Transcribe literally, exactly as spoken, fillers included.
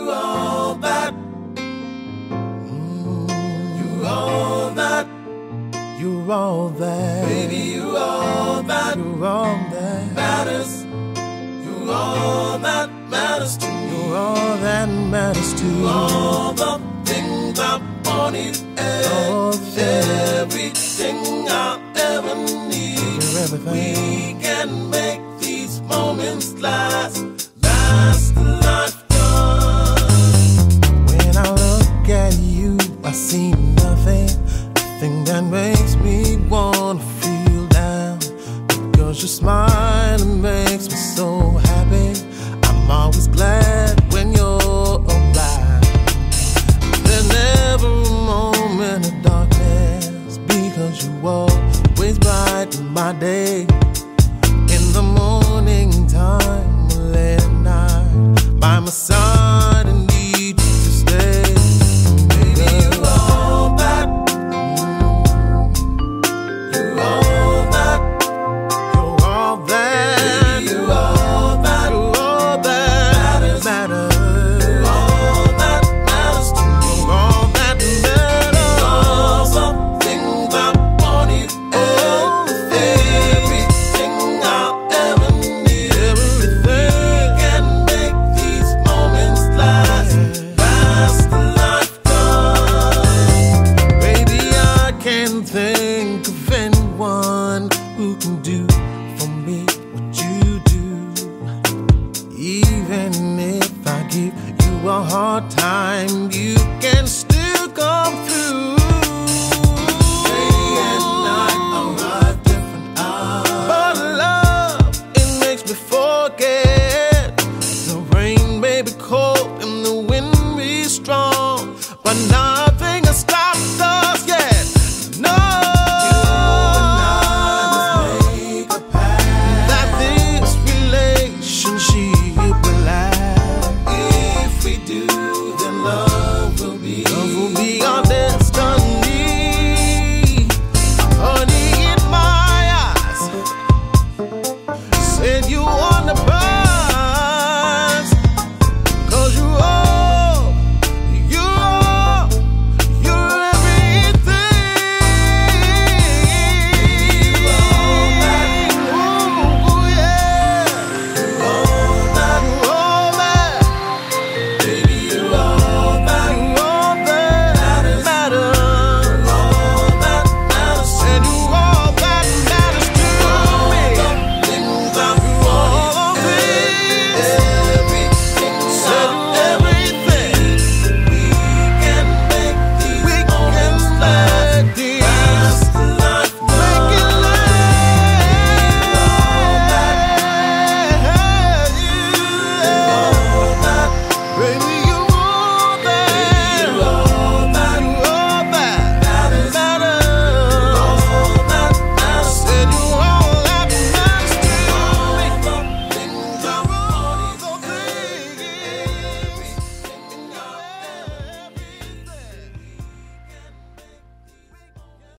you all that. Mm. You all that. You're all that. Baby, you all that. You're all that matters. You all that matters to me. You're all that matters to me. All the things I wanted, everything I ever need. We can make these moments last, last a lifetime. When I look at you, I see nothing, nothing that makes me wanna feel down. Because your smile makes me so happy. I'm always glad when you're around. There's never a moment of darkness, because you always brighten my day. In the morning time or late at night, by my side and need you to stay. Baby, you all that. You all that. You're all that. Baby, you all that. You're all that matters. matters. All that matters to me. You're all that matters. All the things I wanted, everything I ever need. Everything. We can make these moments last, last a lifetime. Baby, I can't think of anyone who can do for me what you do. Even if I give you a hard time, you can still come through. Day and night arrive different hours. But love, it makes me forget. The rain may be cold and the wind be strong, but nothing has stopped us yet. No. Make a pact. That this relationship will last. If we do, then love will be. Love will be our destiny. Honey, in my eyes, said you wanna burn.